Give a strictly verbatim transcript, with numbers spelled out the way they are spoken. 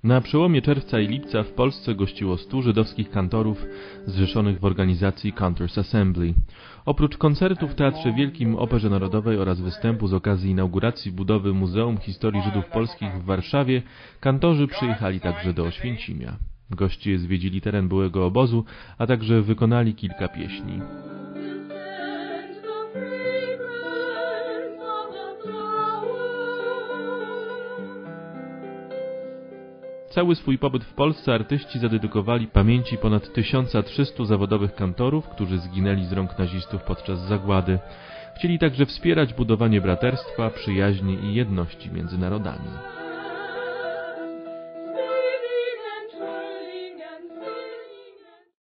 Na przełomie czerwca i lipca w Polsce gościło stu żydowskich kantorów zrzeszonych w organizacji Cantors Assembly. Oprócz koncertu w Teatrze Wielkim Operze Narodowej oraz występu z okazji inauguracji budowy Muzeum Historii Żydów Polskich w Warszawie, kantorzy przyjechali także do Oświęcimia. Goście zwiedzili teren byłego obozu, a także wykonali kilka pieśni. Cały swój pobyt w Polsce artyści zadedykowali pamięci ponad tysiąca trzystu zawodowych kantorów, którzy zginęli z rąk nazistów podczas zagłady. Chcieli także wspierać budowanie braterstwa, przyjaźni i jedności między narodami.